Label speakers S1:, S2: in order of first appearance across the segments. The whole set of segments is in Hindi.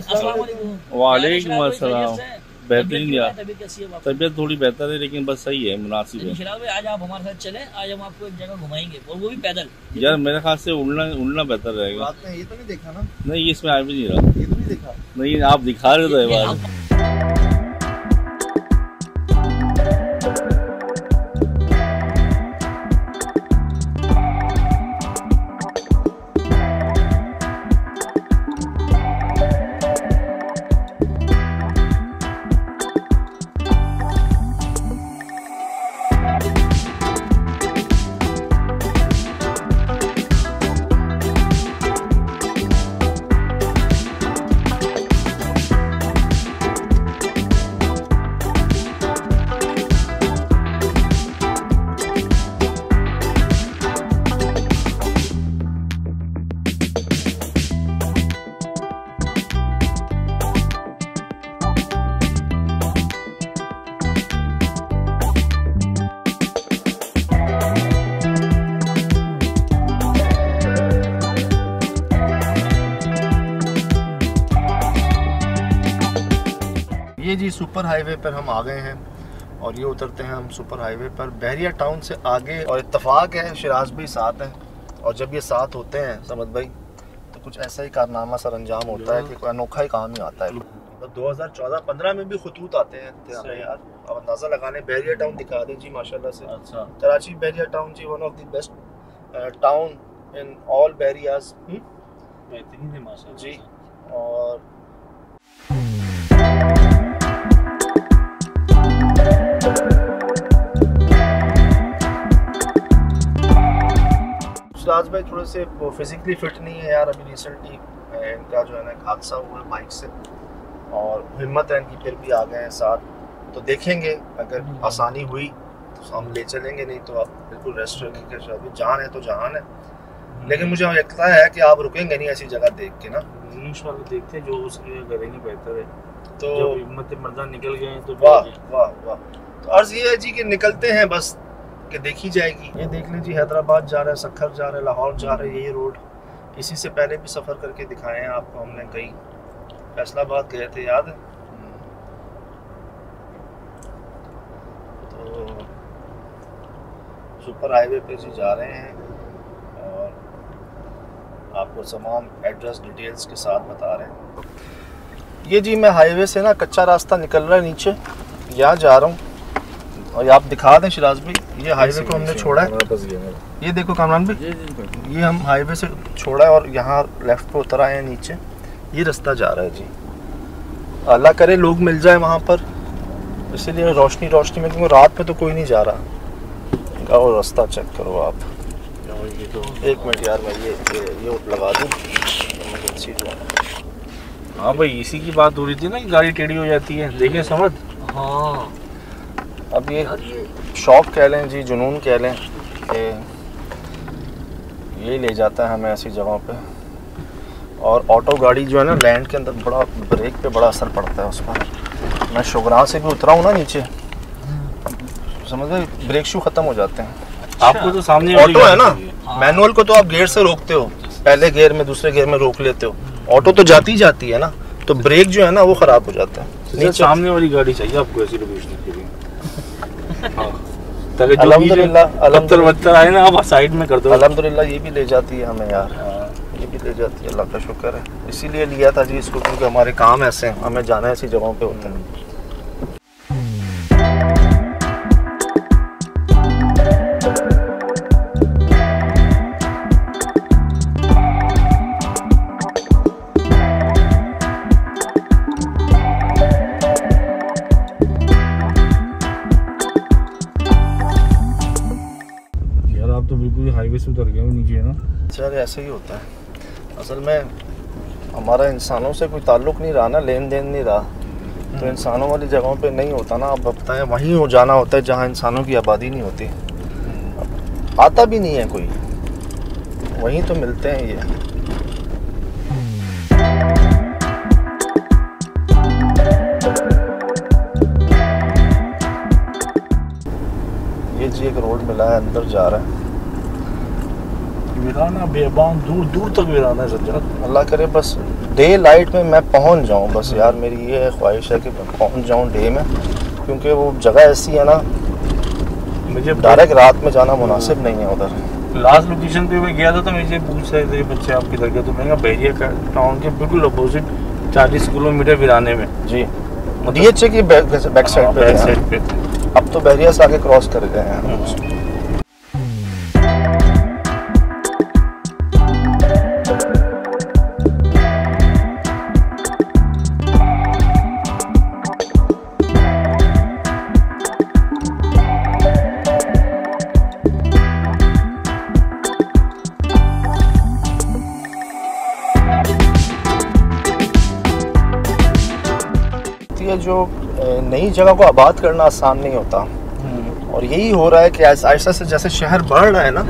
S1: वालेकुम अस्सलाम। बेहतरीन यार, तबीयत थोड़ी बेहतर है लेकिन बस सही है, मुनासिब है।
S2: आज आप हमारे साथ चले, आज हम आपको एक जगह घुमाएंगे और वो भी पैदल।
S1: यार मेरे ख्याल से उड़ना बेहतर रहेगा।
S3: रात में ये तो नहीं देखा ना?
S1: नहीं, इसमें आ भी नहीं रहा।
S3: ये तो नहीं देखा?
S1: नहीं, आप दिखा रहे थे बार।
S3: ये जी सुपर हाईवे पर हम आ गए हैं और ये उतरते हैं हम सुपर हाईवे पर बहरिया टाउन से आगे। और इत्तेफाक है शिराज भाई साथ हैं और जब ये साथ होते हैं समद भाई तो कुछ ऐसा ही कारनामा सर अंजाम होता है कि कोई अनोखा ही काम ही आता है। तो 2014-15 में भी खतूत आते हैं यार, अब अंदाज़ा लगाने। बहरिया टाउन दिखा दें जी माशाल्लाह से। अच्छा, कराची बहरिया टाउन जी one of the best town in all Bahrias.
S1: बेहतरीन है माशाल्लाह
S3: जी। और सिराज भाई थोड़े से फिजिकली फिट नहीं है यार। अभी रिसेंटली इनका जो है ना हादसा हुआ है बाइक से और हिम्मत है इनकी, फिर भी आ गए हैं साथ। तो देखेंगे अगर आसानी हुई तो हम ले चलेंगे, नहीं तो आप बिल्कुल रेस्ट रखिएगा। अभी जान है तो जहान है, लेकिन मुझे लगता है कि आप रुकेंगे नहीं ऐसी जगह देख के ना।
S1: इंशाल्लाह देखते हैं जो उसके लिए करेंगे बेहतर है।
S3: तो
S1: जब हिम्मत मर्दा निकल गए तो
S3: वाह वाह वाह। तो अर्ज ये है जी कि निकलते हैं बस कि देखी जाएगी। ये देख लें जी, हैदराबाद जा रहा है, सखर जा रहा है, लाहौर जा रहा है, यही रोड। इसी से पहले भी सफ़र करके दिखाए हैं आपको हमने, कई फैसलाबाद गए थे याद है। तो सुपर हाईवे पे जी जा रहे हैं और आपको तमाम एड्रेस डिटेल्स के साथ बता रहे हैं। ये जी मैं हाईवे से ना कच्चा रास्ता निकल रहा है नीचे, यहाँ जा रहा हूँ और आप दिखा दें शिराज भाई, ये हाईवे को हमने छोड़ा है। ये देखो कामरान भाई, ये हम हाईवे से छोड़ा है और यहाँ लेफ्ट पे उतर आए हैं नीचे। ये रास्ता जा रहा है जी, अल्लाह करे लोग मिल जाए वहाँ पर, इसीलिए रोशनी में, क्योंकि रात में तो कोई नहीं जा रहा। और रास्ता चेक करो आप। एक मिनट यार मैं ये लगा दूँ इमरजेंसी जो।
S1: हाँ भाई, इसी की बात हो रही थी ना कि गाड़ी टेढ़ी हो जाती है। देखें समझ।
S2: हाँ,
S3: अब ये शौक कह लें जी, जुनून कह लें कि यही ले जाता है हमें ऐसी जगहों पे। और ऑटो गाड़ी जो है ना लैंड के अंदर बड़ा ब्रेक पे बड़ा असर पड़ता है उस पर। मैं शुगरा से भी उतरा हूँ ना नीचे, समझ गए, ब्रेक शू ख़त्म हो जाते हैं।
S1: आपको तो सामने
S3: ऑटो है ना, मैनुअल को तो आप गियर से रोकते हो, पहले गियर में दूसरे गियर में रोक लेते हो। ऑटो तो जाती है ना, तो ब्रेक जो है ना वो ख़राब हो जाता है।
S1: सामने वाली गाड़ी चाहिए आपको ऐसी लोकेशन के लिए। अल्हम्दुलिल्लाह आए ना, आप साइड में कर दो।
S3: अल्हम्दुलिल्लाह ये भी ले जाती है हमें यार, ये भी ले जाती है, अल्लाह का शुक्र है। इसीलिए लिया था जी इसको, क्योंकि हमारे काम ऐसे हैं, हमें जाना ऐसी जगहों पे होता है।
S1: हाईवे से उतर गया नीचे है ना।
S3: सर ऐसे ही होता है, असल में हमारा इंसानों से कोई ताल्लुक़ नहीं रहा ना, लेन देन नहीं रहा, तो इंसानों वाली जगहों पे नहीं होता ना। अब बताएं, वहीं हो जाना होता है जहाँ इंसानों की आबादी नहीं होती, आता भी नहीं है कोई, वहीं तो मिलते हैं ये जी एक रोड मिला है, अंदर जा रहा है।
S1: वीराना बेबान, दूर दूर तक वीराना है सज्जाद।
S3: अल्लाह करे बस डे लाइट में मैं पहुंच जाऊं, बस यार मेरी ये ख्वाहिश है कि मैं पहुंच जाऊं डे में, क्योंकि वो जगह ऐसी है ना, मुझे डायरेक्ट रात में जाना मुनासिब नहीं है उधर।
S1: लास्ट लोकेशन पे मैं गया था तो मुझे पूछ रहे थे बच्चे आप किधर गए, तो मैंने कहा बहरिया का टाउन के बिल्कुल अपोजिट 40 किलोमीटर वीराने में
S3: जी, DHA की बैक साइड पे। अब तो बहरिया से आगे क्रॉस कर गए हैं। जो नई जगह को आबाद करना आसान नहीं होता, और यही हो रहा है कि ऐसा से जैसे शहर बढ़ रहा है ना,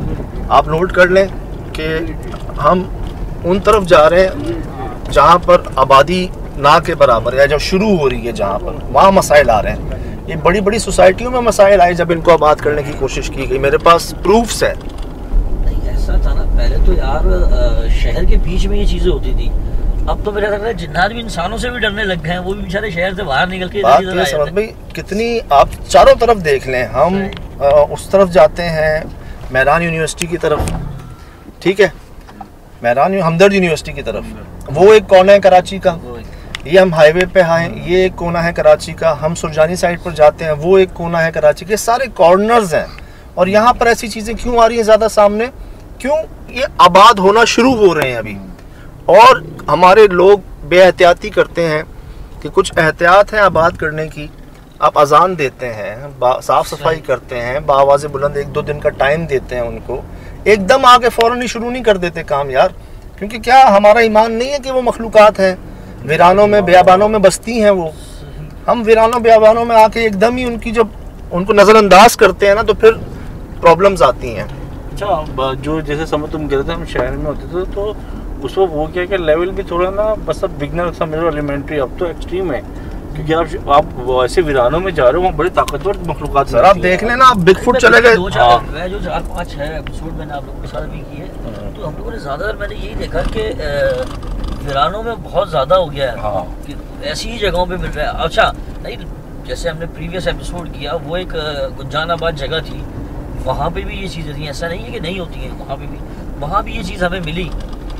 S3: आप नोट कर लें कि हम उन तरफ जा रहे हैं जहाँ पर आबादी ना के बराबर है, जब शुरू हो रही है जहाँ पर वहाँ मसाइल आ रहे हैं। ये बड़ी बड़ी सोसाइटियों में मसाइल आए जब इनको आबाद करने की कोशिश की गई, मेरे पास प्रूफ्स है।
S2: नहीं ऐसा था ना पहले तो यार, शहर के बीच में ये चीजें होती थी, अब तो मेरा लगता है जिन्नात भी इंसानों से भी डरने लग गए हैं, वो भी बेचारे शहर से बाहर निकल के
S3: बात ये समझ भाई कितनी, आप चारों तरफ देख लें, हम उस तरफ जाते हैं मेहरान यूनिवर्सिटी की तरफ, ठीक है, मेहरान हमदर्द यूनिवर्सिटी की तरफ, वो एक कोना है कराची का, ये हम हाईवे पे आए, ये एक कोना है कराची का, हम सुरजानी साइड पर जाते हैं, वो एक कोना है कराची के, सारे कॉर्नर्स हैं। और यहाँ पर ऐसी चीज़ें क्यों आ रही हैं ज़्यादा सामने, क्यों, ये आबाद होना शुरू हो रहे हैं अभी, और हमारे लोग बेएहतियाती करते हैं कि कुछ एहतियात है आबाद करने की, आप अजान देते हैं, साफ़ सफाई करते हैं, बाआवाज़े बुलंद 1-2 दिन का टाइम देते हैं उनको, एकदम आके फ़ौरन ही शुरू नहीं कर देते काम यार, क्योंकि क्या हमारा ईमान नहीं है कि वो मखलूक़ात हैं, वीरानों में बियाबानों में बसती हैं वो, हम वीरानों बियाबानों में आके एकदम ही उनकी जब उनको नज़रअंदाज करते हैं ना, तो फिर प्रॉब्लम्स आती हैं।
S1: अच्छा, जो जैसे समझ तुम कह रहे थे हम शहर में होते थे तो उसको वो क्या कि लेवल भी थोड़ा ना, बस अब बिगनर समझ लो, एलिमेंट्री, अब तो एक्सट्रीम है, क्योंकि आप वैसे वीरानों में जा रहे हो, वहाँ बड़े ताकतवर मखलूक़ात
S3: सर, आप देख लेना, आप बिगफुट चले गए,
S2: जो 4-5 है एपिसोड मैंने आप लोगों के साथ भी किए, तो हम लोगों ने ज़्यादातर मैंने यही देखा कि वीरानों में बहुत ज़्यादा हो गया है कि ऐसी ही जगहों पे मिल रहा है। अच्छा नहीं, जैसे हमने प्रीवियस एपिसोड किया, वो एक गुंजानाबाद जगह थी, वहाँ पे भी ये चीज़ें थी, ऐसा नहीं है कि नहीं होती हैं, वहाँ भी ये चीज़ हमें मिली,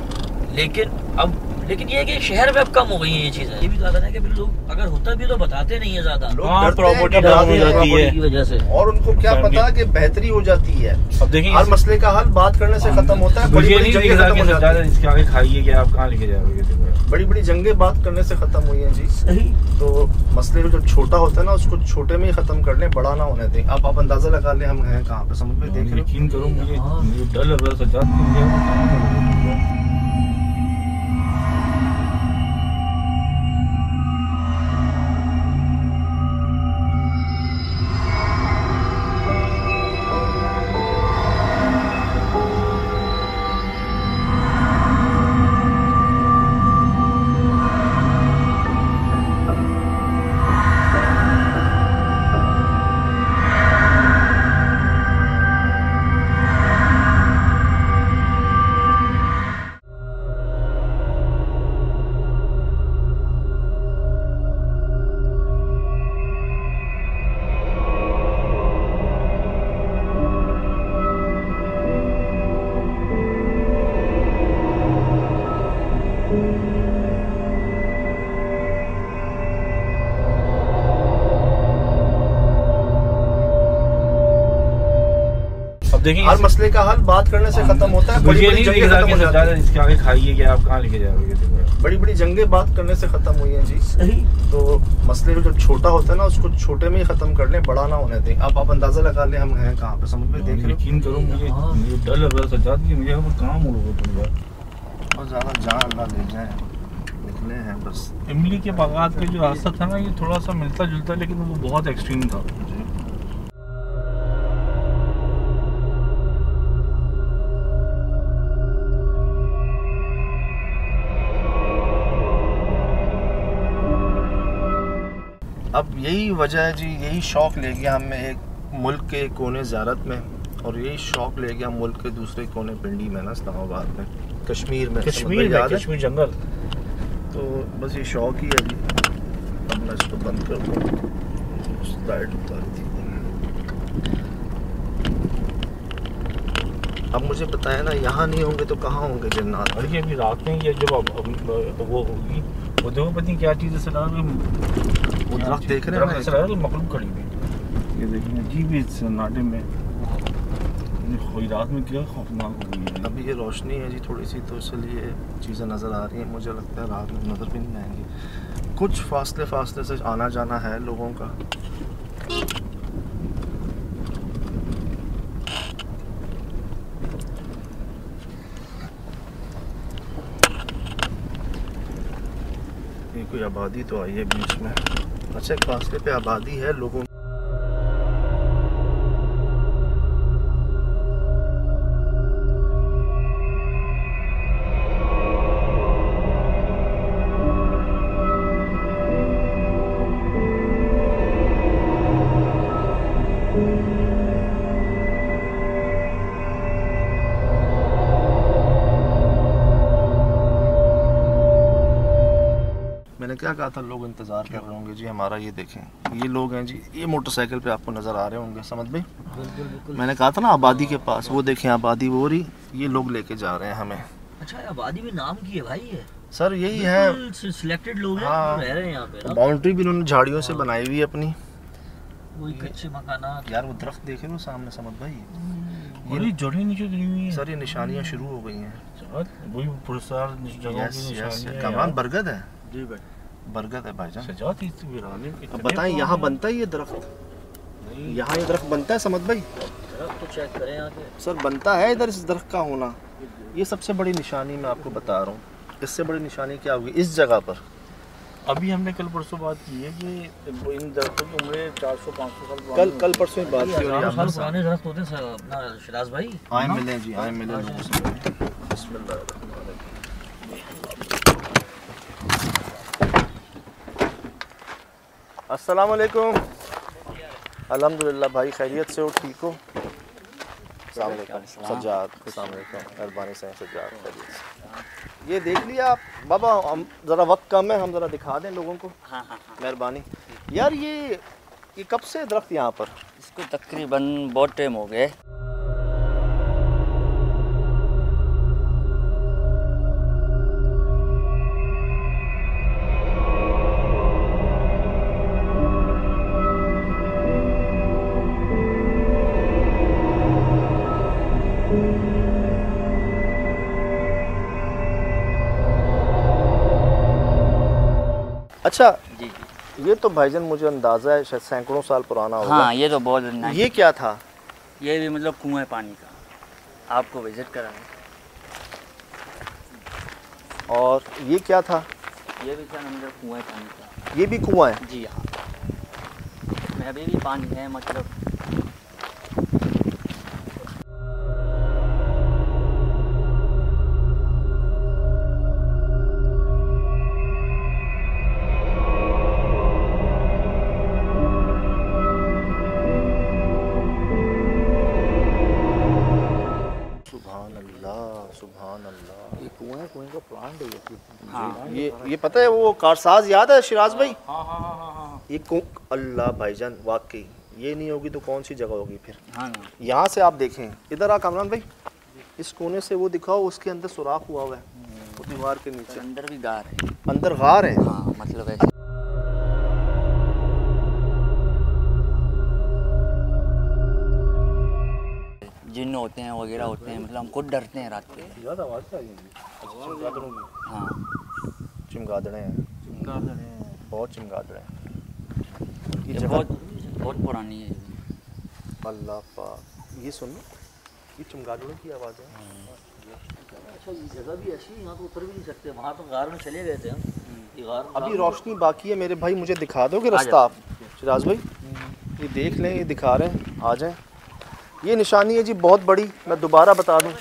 S2: लेकिन ये है कि शहर में अब कम हो गई है ये चीजें। ये भी ज़्यादा है कि फिर लोग अगर होता भी तो बताते नहीं है ज़्यादा,
S3: प्रॉपर्टी की वजह से, और उनको क्या पता है कि बेहतरी हो जाती है। अब देखिए हर मसले का हल बात करने से खत्म होता है, बड़ी बड़ी जंगें खत्म हो जाती हैं, इसके आगे खाइए कि आप कहाँ लेके जाओगे, बड़ी बड़ी जंगें बात करने से खत्म हुई हैं जी। सही, तो मसले को जब छोटा होता है ना, उसको छोटे में ही खत्म कर लें, बड़ा ना होने दें। आप अंदाजा लगा लें हम हैं कहाँ पे, समझ में देख रहे, यकीन करो मुझे डर लग रहा है। हर मसले का हल बात करने से खत्म होता है, बड़ी बड़ी जंगें खत्म हो जाती हैं, इसके आगे खाइए कि आप कहाँ लेके जाओगे, बड़ी बड़ी जंगें बात करने से खत्म हुई हैं जी। सही, तो मसले को जब छोटा होता है ना, उसको छोटे में ही खत्म कर लें, बड़ा ना होने दें। आप अंदाजा लगा लें हम हैं कहाँ पे, समझ में देख रहे, यकीन करो मुझे डर लग रहा था मुझे काम होगा तुम यार, और ज्यादा जान अल्लाह ले जाए, निकले हैं बस। इमली के बागात के जो रास्ता था ना, ये थोड़ा सा मिलता जुलता, लेकिन वो बहुत एक्सट्रीम था। अब यही वजह है जी, यही शौक़ ले गया हमें एक मुल्क के कोने ज़ियारत में, और यही शौक़ ले गया मुल्क के दूसरे कोने पिंडी में ना, इस्लामाबाद में, कश्मीर में, कश्मीर जंगल, तो बस ये शौक ही है जी। अब मैं इसको बंद कर दूँ, लाइट उतारी थी। अब मुझे बताया ना, यहाँ नहीं होंगे तो कहाँ होंगे जन्नत?
S1: और ये अभी रात में ये जब वो होगी, वो देखो पता नहीं क्या चीज़ है सर,
S3: वो दरख्त देख रहे हैं
S1: सर, मखलूक खड़ी हुई। ये देखिए अजीब ही सन्नाटे में कोई रात में क्या खौफनाक हो गई है।
S3: अभी ये रोशनी है जी थोड़ी सी, तो इसलिए चीज़ें नज़र आ रही हैं। मुझे लगता है रात में नज़र भी नहीं आएंगी। कुछ फासले से आना जाना है लोगों का। ये कोई आबादी तो आई है बीच में। अच्छा, एक फासले पे आबादी है लोगों। मैंने क्या कहा था, लोग इंतज़ार कर रहे होंगे जी हमारा। ये देखें, ये लोग हैं जी, ये मोटरसाइकिल पे आपको नज़र आ रहे होंगे, समझ भाई।
S2: बिल्कुल।
S3: मैंने कहा था ना आबादी के पास, वो देखें आबादी वो रही, ये लोग लेके जा रहे हैं हमें।
S2: अच्छा, आबादी भी नाम की है भाई ये?
S3: सर यही है,
S2: सिलेक्टेड लोग हैं
S3: हाँ,
S2: जो रह रहे हैं यहाँ पे ना।
S3: बाउंड्री भी उन्होंने झाड़ियों से बनाई हुई है अपनी।
S2: वही कच्चे मकानात।
S3: यार वो दरख्त देखे वो सामने, समझ भाई।
S1: ये जड़ी नीचे गिरी हुई है
S3: सर, ये निशानियाँ शुरू हो गई हैं।
S1: वही पुरस्कार जगहों की निशानियां हैं।
S3: कमान बरगद है
S1: जी भाई,
S3: बरगद है भाईजान।
S1: सजात इस वीराने में
S3: अब बताएं, यहाँ बनता है ये दरख्त? यहाँ ये दरख्त बनता है समझ भाई?
S2: दरख्त तो चेक करें आके।
S3: सर बनता है इधर, इस दरख्त का होना ये सबसे बड़ी निशानी मैं आपको बता रहा हूँ। इससे बड़ी निशानी क्या होगी इस जगह पर?
S1: अभी हमने कल परसों बात की है कि इन दरख्तों की उम्र 400-500 साल पुरानी
S3: कल परसों ही बात की।
S2: हज़ारों साल पुराने दरख्त होते हैं सर अपना शिराज भाई।
S3: आए मिले जी, आए मिले लोगों से। अस्सलाम वालेकुम। अल्हम्दुलिल्लाह भाई, खैरियत से हो, ठीक हो? अस्सलाम वालेकुम सज्जाद। अस्सलाम वालेकुम, मेहरबानी से सज्जाद, खैरियत से। ये देख लिया आप बाबा, हम ज़रा वक्त कम है, हम ज़रा दिखा दें लोगों को।
S4: हाँ।
S3: मेहरबानी यार। ये कब से दरख्त यहाँ पर?
S4: इसको तकरीबन बहुत टाइम हो गए।
S3: अच्छा
S4: जी।
S3: ये तो भाईजान मुझे अंदाज़ा है शायद सैकड़ों साल पुराना होगा।
S4: हाँ, ये तो बहुत
S3: ये क्या था?
S4: ये भी मतलब कुआं है पानी का, आपको विजिट कराएं।
S3: और ये क्या था?
S4: ये भी सर अंदर कुआं है पानी का।
S3: ये भी कुआं है?
S4: जी हाँ, में अभी भी पानी है मतलब।
S3: सुभान अल्लाह, ये कुआं का प्लांट है ये।
S4: हाँ।
S3: ये पता है वो कारसाज याद है शिराज भाई?
S1: हाँ।
S3: ये अल्लाह भाईजान, वाकई ये नहीं होगी तो कौन सी जगह होगी फिर?
S4: हाँ ना।
S3: यहाँ से आप देखें, इधर आ कामरान भाई, इस कोने से वो दिखाओ, उसके अंदर सुराख हुआ हुआ है वो दीवार के नीचे।
S4: अंदर भी गार है।
S3: अंदर गार है?
S4: हाँ, मतलब ऐसे। जिन्न होते हैं वगैरह होते हैं, मतलब हम खुद डरते हैं रात पे।
S1: ज़्यादा आवाज़ आ रही है।
S4: हाँ,
S3: चमगादड़े हैं, बहुत चमगादड़े हैं। ये
S4: ये
S3: जगह
S4: बहुत पुरानी है।
S3: अल्लाह पाक, ये सुनो, ये चमगादड़ों की आवाज़ है।
S2: अच्छा, ये जगह भी ऐसी है, यहाँ तो उतर भी नहीं सकते। वहाँ तो गार में चले गए थे हम। ये गार
S3: अभी रोशनी बाकी है मेरे भाई, मुझे दिखा दोगे रास्ता आप शिराज भाई? ये देख लें, ये दिखा रहे हैं, आ जाएं। ये निशानी है जी बहुत बड़ी, मैं दोबारा बता दूं।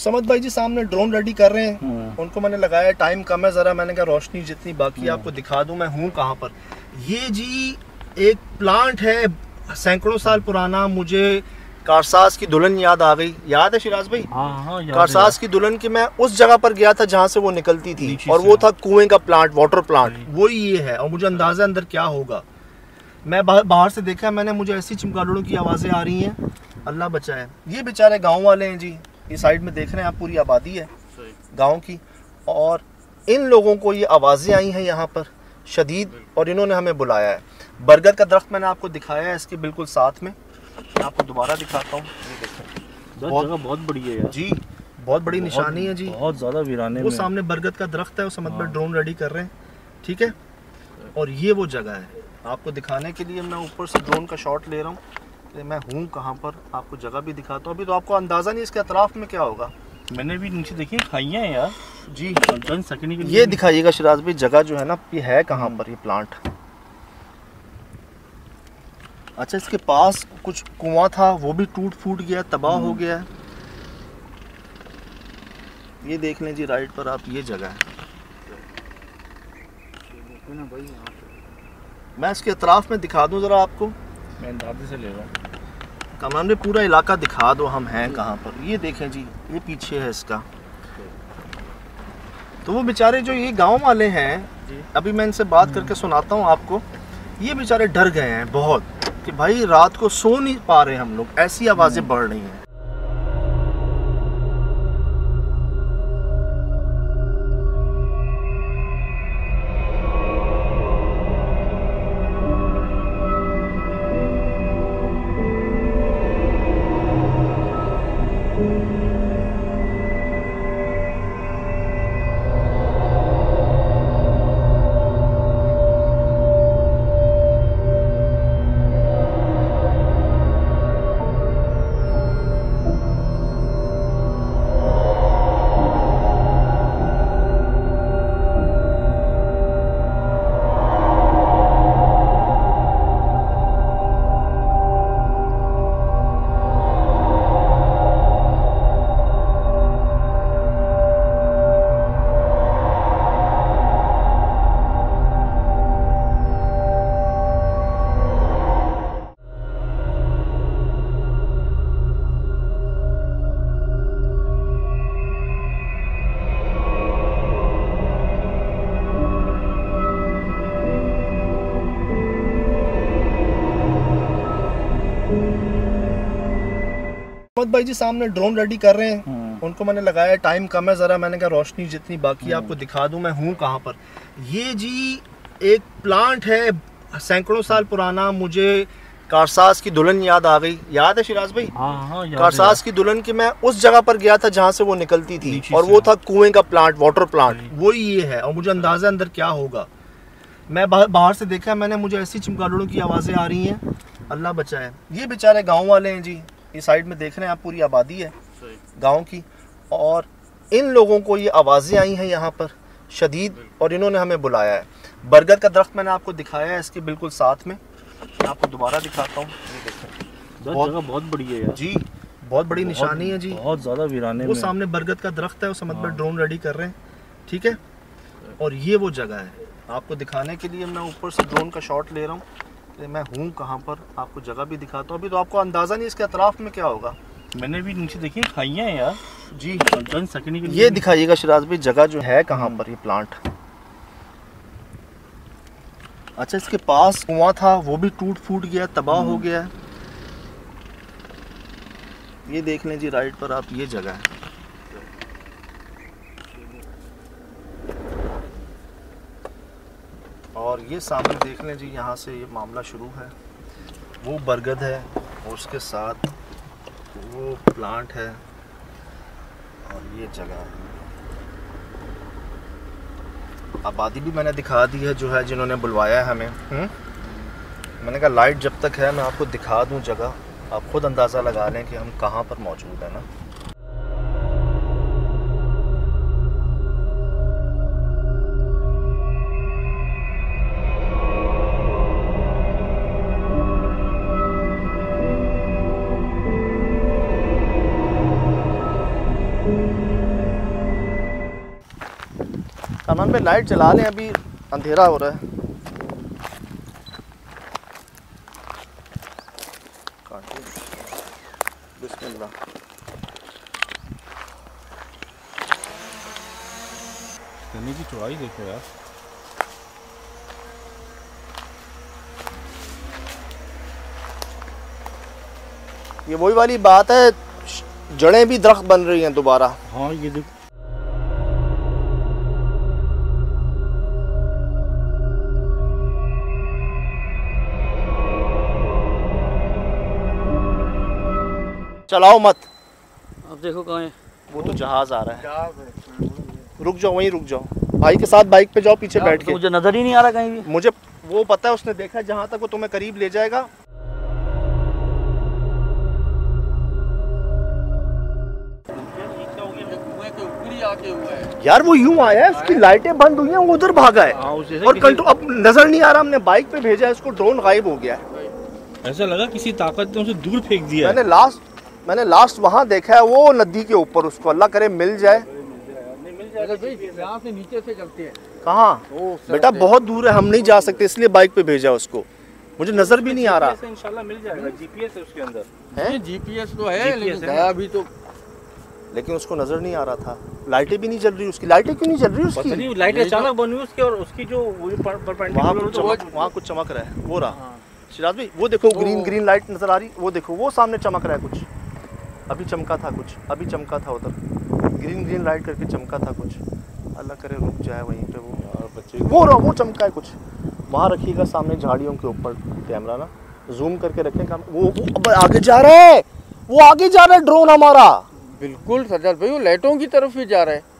S3: समद भाई जी सामने ड्रोन रेडी कर रहे हैं, उनको मैंने लगाया, टाइम कम है ज़रा, मैंने कहा रोशनी जितनी बाकी है आपको दिखा दूं मैं हूँ कहाँ पर। ये जी एक प्लांट है सैकड़ों साल पुराना। मुझे कारसाज की दुल्हन याद आ गई, याद है शिराज भाई?
S1: हाँ,
S3: कारसाज की दुल्हन की मैं उस जगह पर गया था जहाँ से वो निकलती थी, और वो था कुएं का प्लांट, वाटर प्लांट, वही ये है। और मुझे अंदाजा अंदर क्या होगा, मैं बाहर से देखा मैंने, मुझे ऐसी चमगादड़ों की आवाज़ें आ रही हैं, अल्लाह बचाए। ये बेचारे गाँव वाले हैं जी, ये साइड में देख रहे हैं आप, पूरी आबादी है गाँव की, और इन लोगों को ये आवाज़ें आई हैं यहाँ पर शदीद, और इन्होंने हमें बुलाया है। बरगद का दरख्त मैंने आपको दिखाया है, इसके बिल्कुल साथ में मैं आपको दोबारा दिखाता हूँ। ये देखें,
S1: जगह बहुत बड़ी है यार
S3: जी, बहुत बड़ी निशानी है जी,
S1: बहुत ज़्यादा वीराने
S3: वो
S1: में।
S3: सामने बरगद का दरख्त है, उस समझ में ड्रोन रेडी कर रहे हैं, ठीक है। और ये वो जगह है, आपको दिखाने के लिए मैं ऊपर से ड्रोन का शॉट ले रहा हूँ कि मैं हूँ कहाँ पर, आपको जगह भी दिखाता हूँ। अभी तो आपको अंदाज़ा नहीं इसके अतराफ में क्या होगा।
S1: मैंने भी नीचे देखी खाइयाँ हैं यार
S3: जी,
S1: सकने के लिए।
S3: ये दिखाइएगा शिराज भाई जगह जो है ना, ये है कहाँ पर ये प्लांट। अच्छा, इसके पास कुछ कुआं था, वो भी टूट फूट गया, तबाह हो गया है। ये देख लें जी राइट पर आप, ये जगह है। मैं इसके अतराफ में दिखा दूं ज़रा आपको,
S1: मैं दादी से ले रहा हूँ।
S3: कमरान में पूरा इलाका दिखा दो हम हैं कहाँ पर। ये देखें जी, ये पीछे है इसका। तो वो बेचारे जो ये गांव वाले हैं, अभी मैं इनसे बात करके सुनाता हूँ आपको। ये बेचारे डर गए हैं बहुत कि भाई रात को सो नहीं पा रहे हम लोग, ऐसी आवाज़ें बढ़ रही हैं। भाई जी सामने ड्रोन रेडी कर रहे हैं, उनको मैंने लगाया, टाइम कम है ज़रा, मैंने कहा रोशनी जितनी बाकी है आपको दिखा दूं मैं हूँ कहाँ पर। ये जी एक प्लांट है सैकड़ों साल पुराना। मुझे कारसाज की दुल्हन याद आ गई, याद है शिराज भाई?
S1: हाँ,
S3: कारसाज की दुल्हन की मैं उस जगह पर गया था जहाँ से वो निकलती थी, और वो था कुएं का प्लांट, वाटर प्लांट, वही ये है। और मुझे अंदाजा अंदर क्या होगा, मैं बाहर से देखा मैंने, मुझे ऐसी चमगादड़ों की आवाज़ें आ रही हैं, अल्लाह बचाए। ये बेचारे गाँव वाले हैं जी, ये साइड में देख रहे हैं आप, पूरी आबादी है गांव की, और इन लोगों को ये आवाज़ें आई हैं यहाँ पर शदीद, और इन्होंने हमें बुलाया है। बरगद का दरख्त मैंने आपको दिखाया है, इसके बिल्कुल साथ में मैं आपको दोबारा दिखाता हूँ। ये देखें,
S1: जगह बहुत बड़ी है यार
S3: जी, बहुत बड़ी निशानी है जी,
S1: बहुत ज़्यादा वीराने
S3: वो
S1: में।
S3: सामने बरगद का दरख्त है, उस समझ में ड्रोन रेडी कर रहे हैं, ठीक है। और ये वो जगह है, आपको दिखाने के लिए मैं ऊपर से ड्रोन का शॉट ले रहा हूँ कि मैं हूँ कहाँ पर, आपको जगह भी दिखाता हूँ। अभी तो आपको अंदाज़ा नहीं इसके अतराफ में क्या होगा।
S1: मैंने भी नीचे देखी खाइयाँ हैं यार
S3: जी,
S1: सकने के लिए।
S3: ये दिखाइएगा शिराज भाई जगह जो है कहाँ पर ये प्लांट। अच्छा, इसके पास कुआं था, वो भी टूट फूट गया, तबाह हो गया है। ये देख लें जी राइट पर आप, ये जगह है। और ये सामने देख लें जी, यहाँ से ये मामला शुरू है। वो बरगद है और उसके साथ वो प्लांट है, और ये जगह है। आबादी भी मैंने दिखा दी है जो है, जिन्होंने बुलवाया है हमें। मैंने कहा लाइट जब तक है मैं आपको दिखा दूं जगह, आप खुद अंदाज़ा लगा लें कि हम कहाँ पर मौजूद हैं ना। कामरान भाई लाइट चला लें, अभी अंधेरा हो रहा है। बिस्मिल्लाह।
S1: गन्ने की चौड़ाई देखो यार।
S3: ये वही वाली बात है, जड़ें भी दरख्त बन रही हैं दोबारा।
S1: हाँ ये देखो,
S3: चलाओ मत।
S2: अब देखो कहाँ है।
S3: वो तो जहाज आ रहा है। रुक जाओ, वहीं रुक जाओ। भाई के साथ बाइक पे जाओ, पीछे बैठ के।
S2: मुझे नजर ही नहीं आ रहा कहीं भी।
S3: मुझे वो पता है, उसने देखा है, जहाँ तक वो तुम्हें करीब ले जाएगा। यार वो यूं आया है, उसकी लाइटें बंद हुई हैं, वो उधर भागा है। और कंट्रोल अब नजर नहीं आ रहा। हमने बाइक पे भेजा है उसको, ड्रोन गायब हो गया है।
S1: ऐसा लगा किसी ताकत ने उसे दूर फेंक दिया।
S3: मैंने लास्ट वहाँ देखा है, वो नदी के ऊपर। उसको अल्लाह करे मिल जाए।
S5: यहाँ से नीचे से चलते हैं।
S3: कहाँ बेटा? बहुत दूर है, हम नहीं जा सकते, इसलिए बाइक पे भेजा उसको। मुझे नजर भी नहीं आ रहा।
S1: इंशाल्लाह मिल जाएगा। जीपीएस है उसके अंदर।
S3: है
S5: जीपीएस तो है, लेकिन गया भी तो,
S3: लेकिन उसको नजर नहीं आ रहा था। लाइटें भी नहीं जल रही उसकी। लाइटें क्यों नहीं जल रही उसकी?
S1: पता नहीं, लाइट अचानक बनी उसकी, और उसकी जो
S3: वहाँ कुछ चमक रहा है। वो रहा शिराज भाई, वो देखो ग्रीन लाइट नजर आ रही। वो देखो, वो सामने चमक रहा है कुछ। अभी चमका था कुछ, अभी चमका था उधर, ग्रीन लाइट करके चमका था कुछ। अल्लाह करे रुक जाए वहीं पे वो बच्चे। वो चमका है कुछ। वहाँ रखिएगा सामने झाड़ियों के ऊपर कैमरा ना, जूम करके रखें काम। वो अब आगे जा रहा है, वो आगे जा रहा है ड्रोन हमारा।
S5: बिल्कुल सज्जाद भाई, वो लाइटों की तरफ ही जा रहा है।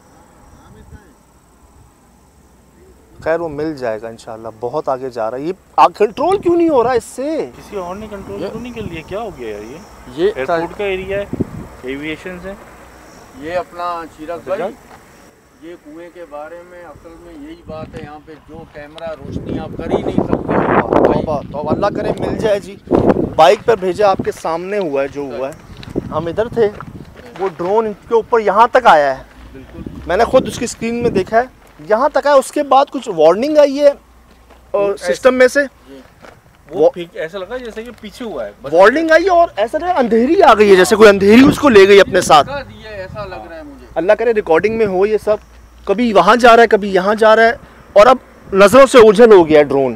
S3: खैर वो मिल जाएगा इंशाल्लाह। बहुत आगे जा रहा है ये। कंट्रोल क्यों नहीं हो रहा इससे?
S1: किसी और ने कंट्रोल क्यों नहीं कर लिया? क्या हो गया यार? ये एयरपोर्ट का एरिया है, एविएशन है।
S5: ये अपना चिराग भाई, ये कुएं के बारे में असल में यही बात है। यहाँ पे जो कैमरा रोशनी आप कर ही नहीं सकते।
S3: तो अल्लाह करे मिल जाए जी। बाइक पर भेजा, आपके सामने हुआ है जो हुआ है। हम इधर थे, वो ड्रोन इनके ऊपर यहाँ तक आया है।
S1: बिल्कुल,
S3: मैंने खुद उसकी स्क्रीन में देखा है, यहाँ तक आया। उसके बाद कुछ वार्निंग आई है और सिस्टम में से
S1: वो ऐसा लगा जैसे कि पीछे हुआ है।
S3: वार्निंग आई है और ऐसा लगा अंधेरी आ गई है, जैसे कोई अंधेरी उसको ले गई अपने साथ।
S5: ऐसा लग रहा है मुझे।
S3: अल्लाह करे रिकॉर्डिंग में हो ये सब। कभी वहां जा रहा है, कभी यहाँ जा रहा है, और अब नजरों से ओझल हो गया ड्रोन।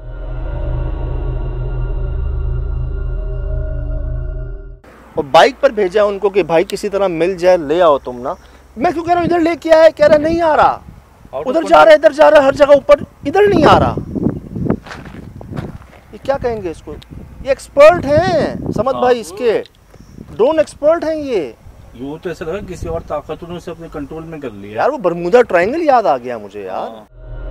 S3: और बाइक पर भेजा है उनको कि भाई किसी तरह मिल जाए, ले आओ तुम ना। मैं क्यों कह रहा हूँ इधर लेके आया, कह रहा नहीं आ रहा। उधर जा रहा है, इधर जा रहा है, हर जगह ऊपर, इधर नहीं आ रहा। ये क्या कहेंगे इसको? ये एक्सपर्ट हैं समझ भाई, इसके ड्रोन एक्सपर्ट हैं ये।
S1: वो तो ऐसा लगा किसी और ताकतों ने उसे अपने कंट्रोल में कर लिया।
S3: यार वो बरमूदा ट्रायंगल याद आ गया मुझे यार।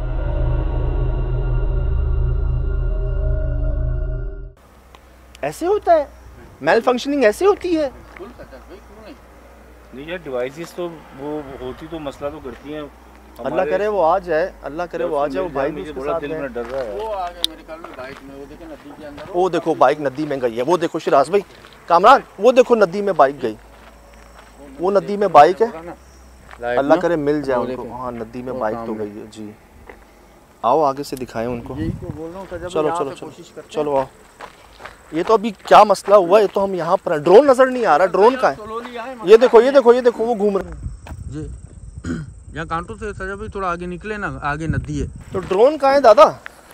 S3: ऐसे होता है मेल फंक्शनिंग, ऐसे होती है।
S1: नहीं यार, डिवाइसेस तो वो होती तो मसला तो करती हैं।
S3: अल्लाह करे वो आ जाए, अल्लाह करे वो आ जाए। वो भाई भी उसके साथ
S1: दिल में डर रहा है।
S5: वो आ गया मेरे ख्याल में बाइक में। वो देखे नदी के अंदर,
S3: वो देखो बाइक नदी में गई है। वो देखो शिराज भाई, कामरान, वो देखो नदी में बाइक गई। वो नदी में बाइक है। अल्लाह करे मिल जाए उनको। हाँ नदी में बाइक तो गई है जी। आओ आगे से दिखाएं उनको। चलो चलो चलो चलो आओ। ये तो अभी क्या मसला हुआ, ये तो हम यहाँ पर ड्रोन नजर नहीं आ रहा। ड्रोन का है? ये देखो ये देखो ये देखो, वो घूम रहे हैं
S5: जी। यहाँ कांटों से सजा भी थोड़ा आगे निकले ना, आगे नदी है।
S3: तो ड्रोन कहाँ है दादा?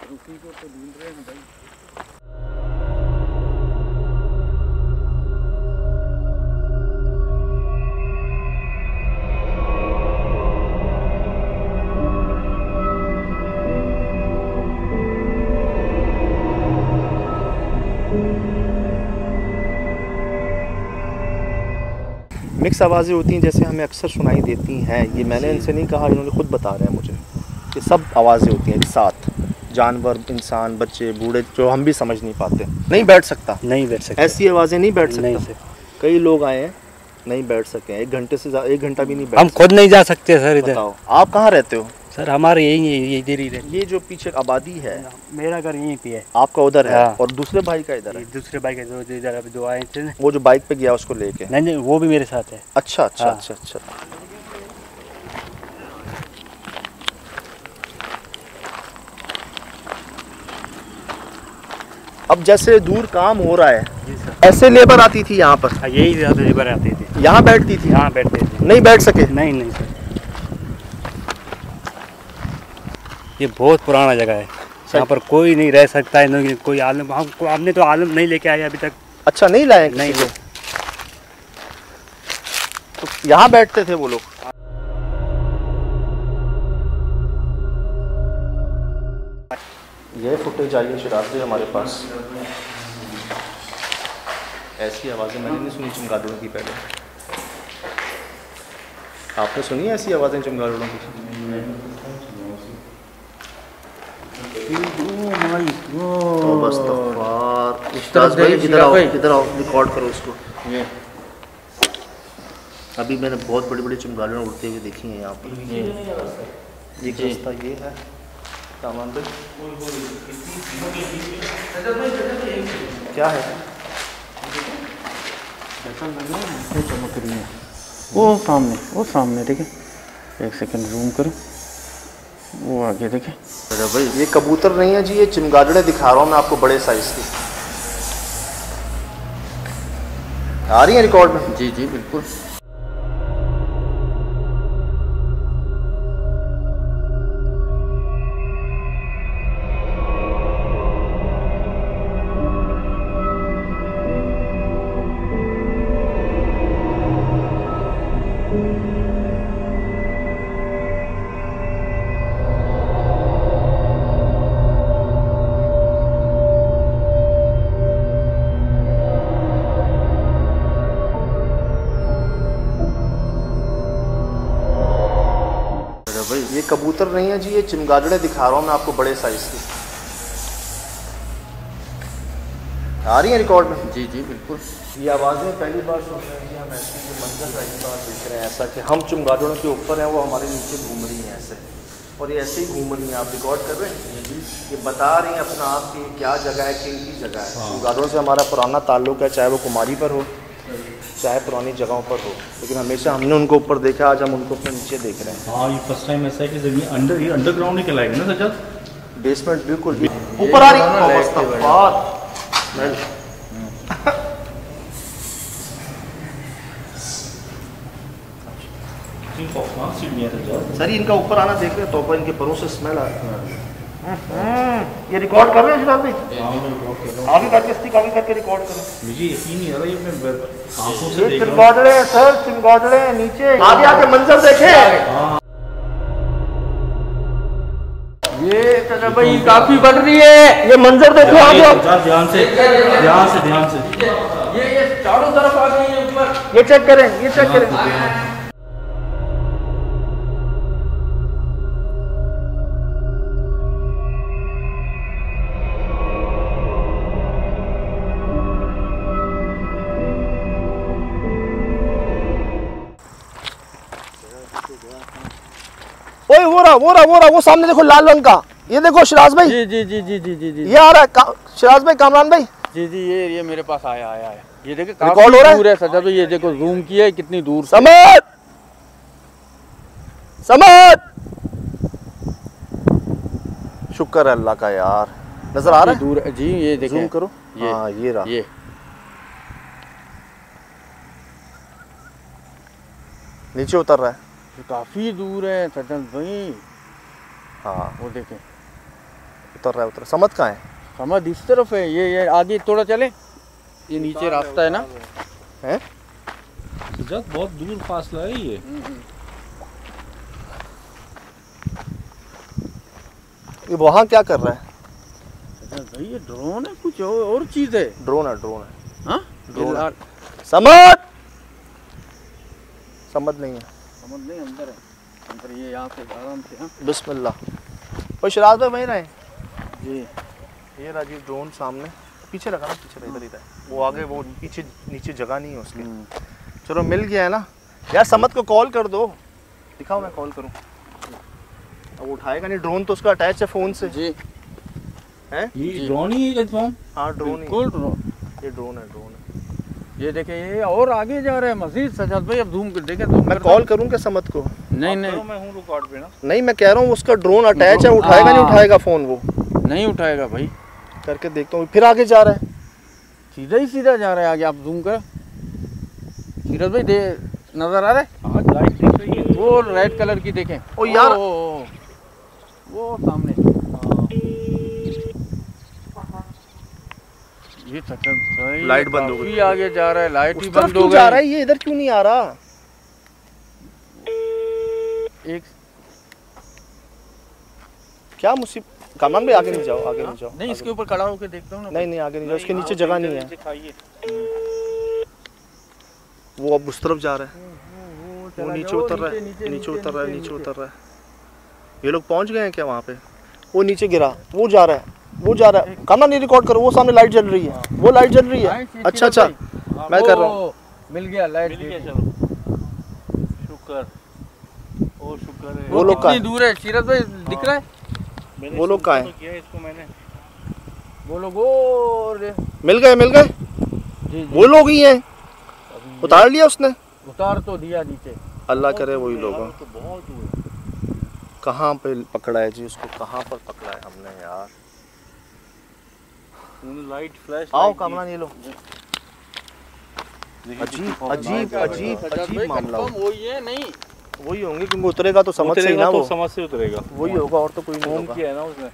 S3: मिक्स आवाज़ें होती हैं जैसे हमें अक्सर सुनाई देती हैं। ये मैंने इनसे नहीं कहा, इन्होंने खुद बता रहे हैं मुझे कि सब आवाज़ें होती हैं एक साथ। जानवर, इंसान, बच्चे, बूढ़े, जो हम भी समझ नहीं पाते। नहीं बैठ सकता,
S4: नहीं बैठ सकते,
S3: ऐसी आवाज़ें नहीं बैठ सकता।
S4: नहीं।
S3: कई लोग आए हैं नहीं बैठ सके, 1 घंटे से 1 घंटा भी नहीं बैठ
S4: हम खुद नहीं जा सकते सर इधर।
S3: बताओ आप कहाँ रहते हो?
S4: सर हमारे यही इधर ही रहते।
S3: ये जो पीछे आबादी है,
S4: मेरा घर यहीं पे है।
S3: आपका उधर है?
S4: हाँ।
S3: और दूसरे भाई का इधर है?
S4: दूसरे भाई के जो इधर अभी जो आए थे ना,
S3: वो जो बाइक पे गया उसको लेके?
S4: नहीं वो भी मेरे साथ है।
S3: अच्छा अच्छा
S4: हाँ।
S3: अच्छा अच्छा। अब जैसे दूर काम हो रहा है,
S4: जी सर।
S3: ऐसे लेबर आती थी यहाँ पर,
S4: यही लेबर आती थी,
S3: यहाँ बैठती थी,
S4: यहाँ बैठते थे।
S3: नहीं बैठ सके?
S4: नहीं सर, ये बहुत पुराना जगह है, यहाँ पर कोई नहीं रह सकता है, कोई आलम आपने तो आलम नहीं लेके आए अभी तक।
S3: अच्छा, नहीं लाए?
S4: नहीं।
S3: तो यहाँ बैठते थे वो लोग। ये फुटेज आई है शिराज जी हमारे पास। ऐसी आवाज़ें मैंने नहीं सुनी चमगादड़ों की पहले। आपने सुनी ऐसी आवाज़ें चमगादड़ों की? इधर आओ, रिकॉर्ड करो इसको। ये अभी मैंने बहुत बड़ी बड़ी चमगादड़ें उड़ते हुए देखी हैं यहाँ पर। ये रास्ता ये है सामान पे। क्या है?
S5: चमक रही है वो सामने देखे, एक सेकंड जूम करो, वो आगे देखे।
S3: अरे भाई ये कबूतर नहीं है जी, ये चमगादड़ें दिखा रहा हूँ मैं आपको बड़े साइज की। आ रही है रिकॉर्ड में?
S5: जी जी बिल्कुल।
S3: ये कबूतर नहीं है जी, ये चमगादड़ें दिखा रहा हूँ मैं आपको बड़े साइज की। आ रही है रिकॉर्ड में?
S5: जी जी बिल्कुल।
S3: ये आवाज़ें पहली बार सुन रहे हैं, हम ऐसे जो मंजर पहली बार देख रहे हैं, ऐसा कि हम चमगादड़ों के ऊपर हैं, वो हमारे नीचे घूम रही हैं ऐसे, और ये ऐसे ही घूम रही हैं। आप रिकॉर्ड कर रहे हैं? ये बता रही हैं अपना आप की क्या जगह है, किन की जगह है। चमगादड़ों से हमारा पुराना ताल्लुक है, चाहे वो कुमारी पर हो चाहे पुरानी जगहों पर हो, लेकिन हमेशा हमने उनको ऊपर देखा, आज हम उनको अपने नीचे देख रहे हैं।
S1: हाँ, ये फर्स्ट टाइम ऐसा है कि जमीन अंडरग्राउंड ही कहलाएगी ना सज्जाद?
S3: बेसमेंट बिल्कुल ऊपर आ रही है। सर इनका ऊपर आना देख रहे हैं, तो इनके परों से स्मेल आ रही है। ये रिकॉर्ड कर रहे हैं शिराज भाई? आगे करके स्टिक आगे करके रिकॉर्ड करो।
S1: मुझे यकीन नहीं आ रहा, ये मैं आंखों से देख रहा हूं।
S3: चमगादड़ें सर, चमगादड़ें नीचे आगे आके मंजर देखे।
S5: ये भाई काफी बढ़ रही है,
S3: ये मंजर देखो आगे।
S1: ध्यान से
S5: ये चारों तरफ आ गई है ऊपर।
S3: ये चेक करें, ये चेक करें। ओए वो सामने देखो लाल रंग का, ये देखो शिराज भाई।
S5: जी जी जी जी जी जी जी
S3: ये आ रहा है शिराज भाई, कामरान भाई।
S5: जी जी ये मेरे पास आया। ये देखो
S3: रिकॉर्ड हो रहा है।
S5: दूर है सजा, तो ये देखो जूम किया है कितनी दूर।
S3: समझ शुक्र है अल्लाह का यार, नजर आ रहा है
S5: दूर है जी। ये देखो
S3: जूम करो।
S5: ये
S3: हाँ ये रहा,
S5: ये
S3: नीचे उतर रहा है।
S5: काफी दूर है सजन भाई।
S3: हाँ
S5: वो देखें
S3: उतर रहा है। समझ कहाँ है?
S5: समझ इस तरफ है। ये आगे थोड़ा चले, ये नीचे रास्ता है ना।
S3: हैं?
S1: बहुत दूर फासला है ये।
S3: ये वहाँ क्या कर रहा है?
S5: भाई ये ड्रोन है, कुछ और चीज है।
S3: ड्रोन है।
S5: हाँ
S3: ड्रोन। समझ नहीं है।
S5: समझ नहीं, अंदर है अंदर। ये यहाँ से आराम से। हाँ
S3: बिस्मिल्लाह। और शिराज भाई वहीं रहे
S5: जी।
S3: ये राजीव ड्रोन सामने पीछे लगा ना, पीछे इधर ही था वो, आगे वो पीछे नीचे जगह नहीं है उसकी। चलो मिल गया है ना यार। समद को कॉल कर दो, दिखाओ मैं कॉल करूं। अब वो उठाएगा नहीं, ड्रोन तो उसका अटैच है फोन से
S5: जी।
S3: हैं?
S1: ये ड्रोन ही है कंफर्म?
S3: हाँ ड्रोन ही।
S5: ड्रोन।
S3: ये ड्रोन है।
S5: ये देखे ये और आगे जा रहा है मजीद सजाद भाई। अब जूम कर देखे तो
S3: मैं कॉल करूं क्या समद को?
S5: नहीं
S1: मैं हूं रिकॉर्ड पे ना।
S3: नहीं मैं कह रहा हूँ उसका ड्रोन अटैच है, उठाएगा नहीं उठाएगा फोन? वो
S5: नहीं उठाएगा भाई।
S3: करके देखता हूँ, फिर आगे जा रहा है,
S5: सीधा ही सीधा जा रहा है आगे। आप जूम कर सीरज भाई, दे नजर आ रहा है?
S1: हाँ लाइट दिख रही है,
S5: वो रेड कलर की देखें।
S3: ओ यार,
S5: वो सामने ये भाई
S3: लाइट बंद हो गई।
S5: काफी आगे जा रहा है, लाइट ही
S3: उस तरफ
S5: बंद हो
S3: क्यों
S5: गई।
S3: जा रहा है ये, इधर क्यों नहीं आ रहा?
S5: एक
S3: क्या मुसीबत। कामरान भाई आगे नहीं जाओ, आगे नहीं जाओ।
S5: नहीं, इसके ऊपर खड़ा होकर देखता हूँ ना।
S3: नहीं नहीं, आगे नहीं जाओ, इसके नीचे जगह नहीं है। वो अब उस तरफ जा रहा है, वो नीचे उतर रहा है, नीचे उतर रहा है, नीचे उतर रहा है। ये लोग पहुंच गए हैं क्या वहाँ पे? वो नीचे गिरा, वो जा रहा है, वो जा रहा है। कामरान नहीं रिकॉर्ड करो, वो सामने लाइट जल रही है, वो लाइट जल रही है। अच्छा अच्छा, मैं कर रहा हूँ।
S5: मिल गया लाइट,
S1: मिल गया, चलो शुक्र, ओ शुक्र है।
S3: वो लोग
S5: कितनी दूर है सीरज भाई, दिख रहा है?
S3: वो लोग कहाँ हैं?
S1: किया इसको मैंने,
S5: वो लोग और
S3: मिल गए, मिल गए,
S5: जी
S3: वो लोग ही हैं। उतार लिया उसने?
S5: उतार तो दिया नीचे।
S3: अल्लाह करे वही लोग हों।
S1: तो बहुत दूर है।
S3: कहाँ पे पकड़ा है जी उसको, कहाँ पर पकड़ा है हमने यार?
S1: लाइट फ्लैश,
S3: आओ कामरान, ये लो। अजीब अजीब अजीब अजीब मामला हो।
S5: वही है, नहीं
S3: वही होंगे, क्योंकि उतरेगा तो समझ से ही ना,
S1: तो
S3: वो
S1: समझ से उतरेगा,
S3: वही होगा और तो कोई नहीं
S1: होम
S3: होगा।
S1: किया है ना उसने।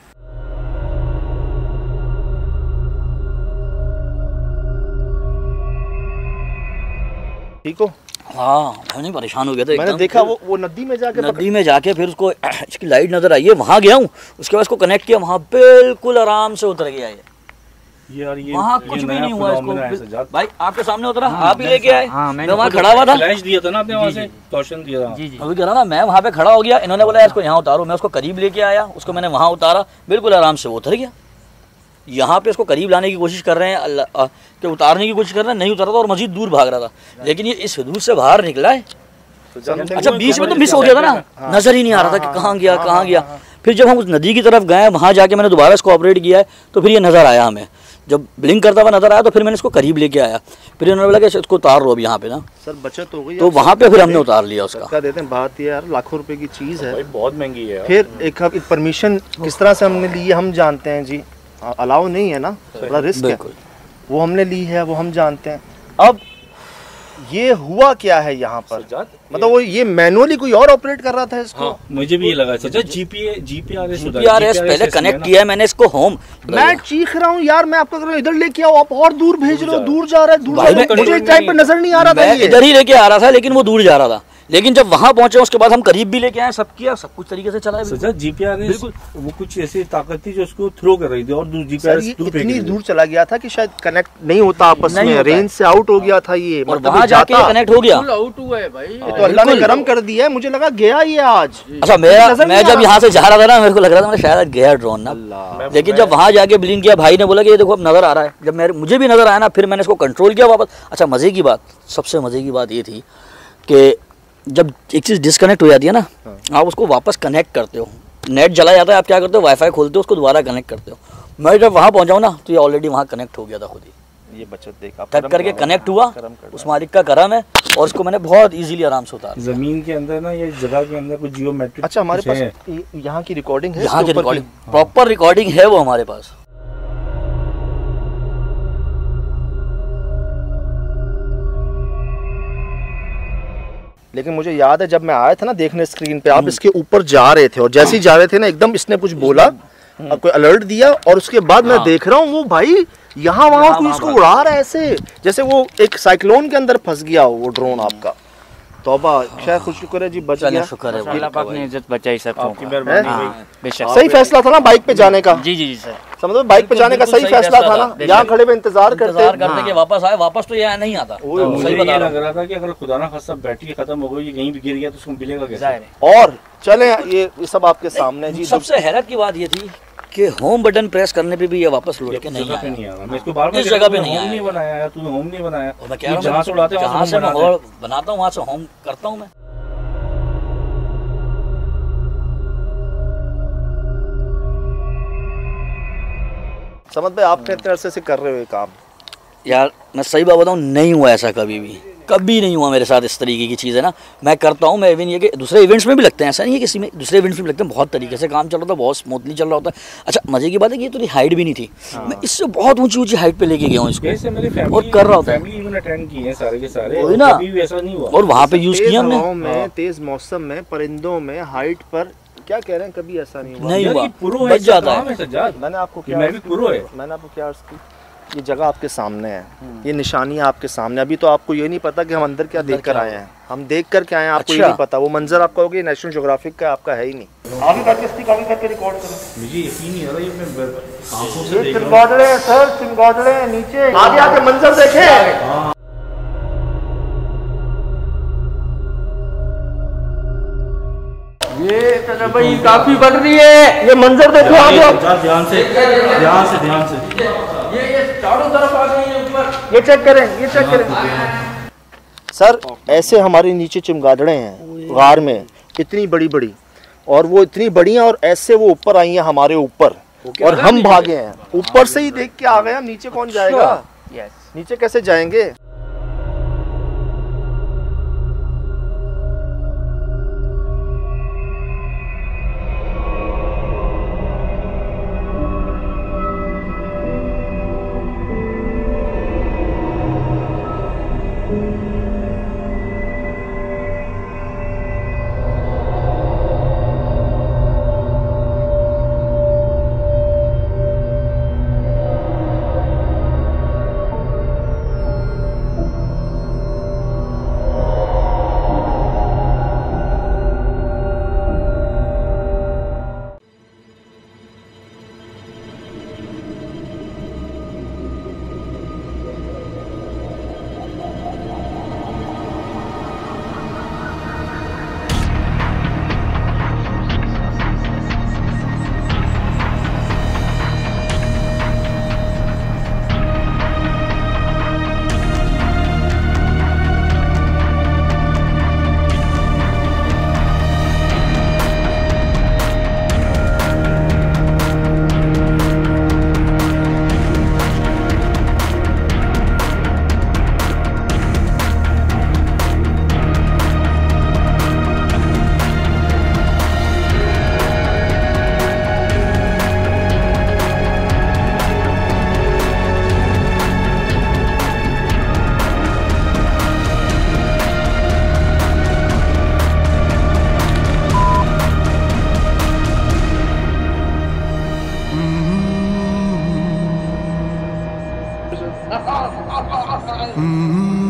S3: ठीक हो?
S2: हाँ मैं नहीं परेशान हो गया था
S3: मैंने
S2: एकदम।
S3: देखा वो नदी में जाके
S2: नदी में जाके फिर उसको इसकी लाइट नजर आई है, वहाँ गया हूँ, उसके बाद इसको कनेक्ट किया, वहाँ बिल्कुल आराम से उतर गया ये।
S1: यार ये
S2: वहाँ
S1: ये
S2: कुछ भी
S1: नया
S2: नहीं हुआ
S1: phenomenon है
S2: इसको।
S1: सजाद।
S2: भाई आपके सामने उतरा, आप ही लेके आए। मैं वहाँ खड़ा हुआ था,
S1: फ्लैश दिया था ना आपने, वहाँ से टॉर्चन दिया था।
S2: अभी कह रहा ना, मैं वहाँ पे खड़ा हो गया, इन्होंने बोला इसको यहाँ उतारो, मैं उसको करीब लेके आया, उसको मैंने वहाँ उतारा, बिल्कुल आराम से वो उतर गया। यहाँ पे इसको करीब लाने की कोशिश कर रहे हैं, कि उतारने की कोशिश कर रहे हैं, नहीं उतरा था और मजीद दूर भाग रहा था, लेकिन ये इस हदूद से बाहर निकला है। अच्छा बीच में तो मिस हो गया था ना, नजर ही नहीं आ रहा था कि कहाँ गया कहाँ गया। फिर जब हम उस नदी की तरफ गए, वहाँ जाके मैंने दोबारा इसको ऑपरेट किया है, तो फिर ये नज़र आया हमें, जब ब्लिंक करता हुआ नजर आया तो फिर मैंने इसको करीब लेके आया, फिर इन्होंने बोला कि इसको उतार लो अब यहाँ पे ना,
S3: सर बचत हो गई।
S2: तो वहाँ पे फिर हमने उतार लिया उसका।
S3: क्या देते हैं, बात ये यार लाखों रुपए की चीज़ है
S1: भाई बहुत महंगी है।
S3: फिर एक परमिशन किस तरह से हमने ली है हम जानते हैं जी, अलाउ नहीं है ना, बड़ा रिस्क है, वो हमने ली है, वो हम जानते हैं। अब ये हुआ क्या है यहाँ पर, मतलब वो ये मैनुअली कोई और ऑपरेट कर रहा था इसको?
S1: हाँ, मुझे भी ये लगा। जीपीआरएस
S2: पहले कनेक्ट किया है मैंने इसको होम।
S3: मैं चीख रहा हूँ यार, मैं आपको कह रहा हूँ इधर लेके आओ, आप और दूर भेज रहे हो, दूर जा रहा है, दूर जा रहा है। मुझे टाइम पे नजर नहीं आ रहा था,
S2: इधर ही लेके आ रहा था लेकिन वो दूर जा रहा था, लेकिन जब वहां पहुंचे उसके बाद हम करीब भी लेके आए, सब किया, सब कुछ तरीके से चला है।
S1: जीपीआरएस वो कुछ ऐसी ताकत थी जो उसको थ्रो कर रही थी और जीपीआरएस
S3: इतनी दूर चला गया था कि शायद कनेक्ट नहीं होता आपस में, रेंज से आउट हो गया था ये,
S2: और वहां जाके कनेक्ट हो गया।
S5: आउट हुआ है भाई,
S3: तो अल्लाह ने करम कर दिया है, मुझे लगा गया ये आज।
S2: अच्छा मैं जब यहाँ से जा रहा था ना, मेरे को लग रहा था मैं शायद गया ड्रोन ना, लेकिन जब वहां जाके ब्लिंक किया, भाई ने बोला कि ये देखो अब नजर आ रहा है, जब मुझे भी नजर आया ना, फिर मैंने इसको कंट्रोल किया वापस। अच्छा मजे की बात, सबसे मजे की बात ये थी कि जब एक चीज़ डिस्कनेक्ट हो जाती है ना, आप उसको वापस कनेक्ट करते हो, नेट चला जाता है, आप क्या करते हो, वाईफाई खोलते हो, उसको दोबारा कनेक्ट करते हो। मैं जब वहाँ पहुँचाऊँ ना, तो ये ऑलरेडी वहाँ कनेक्ट हो गया था खुद ही,
S3: ये बचत देखा
S2: टक करके कनेक्ट हुआ, उस मालिक का करम है, और उसको मैंने बहुत इजीली आराम से उतारा।
S1: जमीन के अंदर ना, ये जगह के अंदर कुछ जियोमेट्रिक।
S3: अच्छा हमारे पास यहाँ की रिकॉर्डिंग है,
S2: यहाँ की रिकॉर्डिंग, प्रॉपर रिकॉर्डिंग है वो हमारे पास।
S3: लेकिन मुझे याद है जब मैं आया था ना देखने स्क्रीन पे, आप इसके ऊपर जा रहे थे और जैसे ही जा रहे थे ना, एकदम इसने कुछ बोला, कोई अलर्ट दिया, और उसके बाद मैं देख रहा हूँ वो भाई यहाँ वहाँ कोई इसको उड़ा रहा है ऐसे, जैसे वो एक साइक्लोन के अंदर फंस गया हो वो ड्रोन आपका। तौबा, शायद खुश शुक्र है जी, बच गया।
S2: शुक्र है,
S6: अल्लाह पाक ने इज्जत बचाई सबको।
S1: आपकी मेहरबानी।
S6: बेशक
S3: सही फैसला था ना बाइक पे जाने का।
S6: जी जी जी सर,
S3: समझो बाइक पे जाने का सही फैसला था ना, यहाँ खड़े हुए इंतजार करते
S2: के वापस आए, वापस तो यहाँ नहीं आता।
S1: मुझे ये लग रहा था कि अगर खुदा ना खास्ता बैटरी खत्म हो गई, ये कहीं भी गिर गया तो उसको मिलेगा कैसे?
S3: और चले ये सब आपके सामने जी।
S2: सबसे हैरत की बात ये थी कि होम बटन प्रेस करने पे भी ये वापस लौट के नहीं आया।
S1: मैं इसको बार-बार
S2: इस जगह पे नहीं आया,
S1: नहीं बनाया, तूने होम नहीं बनाया।
S2: मैं कह रहा हूं
S1: जहाँ से उड़ाते हैं
S2: वहाँ से मैं बनाता हूँ, वहाँ से होम करता हूँ मैं।
S3: समझ भाई, आप कितने अरसे से कर रहे हो ये काम?
S2: यार मैं सही बात बताऊँ, नहीं हुआ ऐसा कभी भी। कभी नहीं हुआ मेरे साथ इस तरीके की चीज़ है ना। मैं करता हूँ, मैं इवन ये कि दूसरे इवेंट्स में भी लगते हैं, ऐसा नहीं है किसी में, दूसरे इवेंट्स में भी लगते हैं, बहुत तरीके से काम चल रहा था, बहुत स्मूथली चल रहा होता है। अच्छा मज़े की बात है कि ये थोड़ी हाइट भी नहीं थी, मैं इससे बहुत ऊंची ऊंची हाइट पे लेके गया हूँ इसको, और कर रहा होता है
S1: अटेंड किए हैं सारे के सारे,
S2: वही ना,
S1: कभी भी ऐसा नहीं हुआ।
S2: और वहाँ पे यूज़ किया हमने।
S3: तेज मौसम में परिंदों में हाइट पर क्या कह रहे हैं, कभी ऐसा नहीं हुआ।
S2: नहीं हुआ,
S1: प्रो
S2: बच जाता है।
S3: मैंने आपको क्या,
S1: मैं भी प्रो है,
S3: मैंने आपको क्या अर्ज की, ये जगह आपके सामने है, ये निशानी आपके सामने। अभी तो आपको ये नहीं पता कि हम अंदर क्या देख कर आए हैं, हम देख कर क्या आए हैं, आपको ये नहीं पता। वो मंजर आपका होगा, ये नेशनल ज्योग्राफिक का आपका है ही नहीं। आगे करके स्टिक आगे करके रिकॉर्ड करो।
S1: मुझे यकीन नहीं आ रहा, ये मैं आंखों से
S3: ये
S1: देख रहा
S3: चिमगादड़े हैं सर, चिमगादड़े हैं नीचे, आगे आके मंजर देखें।
S5: ये तो भाई काफी बढ़ रही है,
S3: ये मंजर देखो आगे,
S1: ध्यान से ध्यान से ध्यान से,
S5: ये चारों तरफ आ गई है ऊपर,
S3: ये चेक करें, ये चेक करें सर। ऐसे हमारे नीचे चिमगादड़े हैं गार में, इतनी बड़ी बड़ी, और वो इतनी बड़ी हैं, और ऐसे वो ऊपर आई हैं हमारे ऊपर, और हम भागे हैं। ऊपर से ही देख के आ गए हम, नीचे कौन जाएगा, नीचे कैसे जाएंगे।
S6: Mm-hmm.